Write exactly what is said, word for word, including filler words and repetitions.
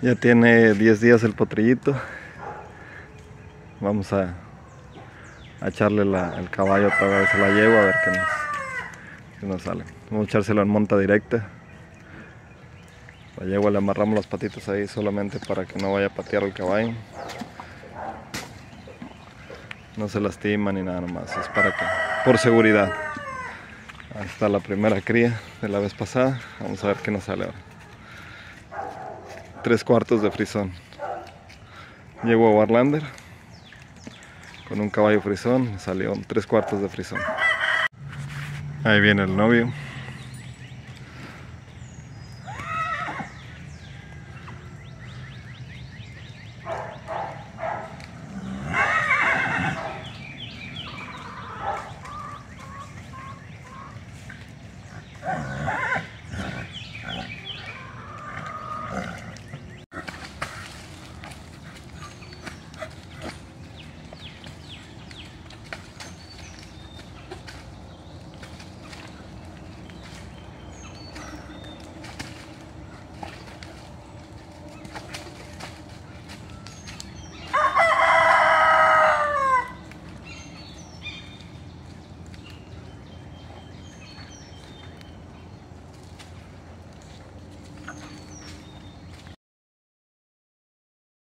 Ya tiene diez días el potrillito. Vamos a, a echarle la, el caballo otra vez a la yegua a ver qué nos, qué nos sale. Vamos a echárselo en monta directa. La yegua le amarramos las patitas ahí solamente para que no vaya a patear el caballo. No se lastima ni nada más, es para que, por seguridad. Ahí está la primera cría de la vez pasada. Vamos a ver qué nos sale ahora. Tres cuartos de frisón. Yegua Warlander con un caballo frisón, salió tres cuartos de frisón. Ahí viene el novio.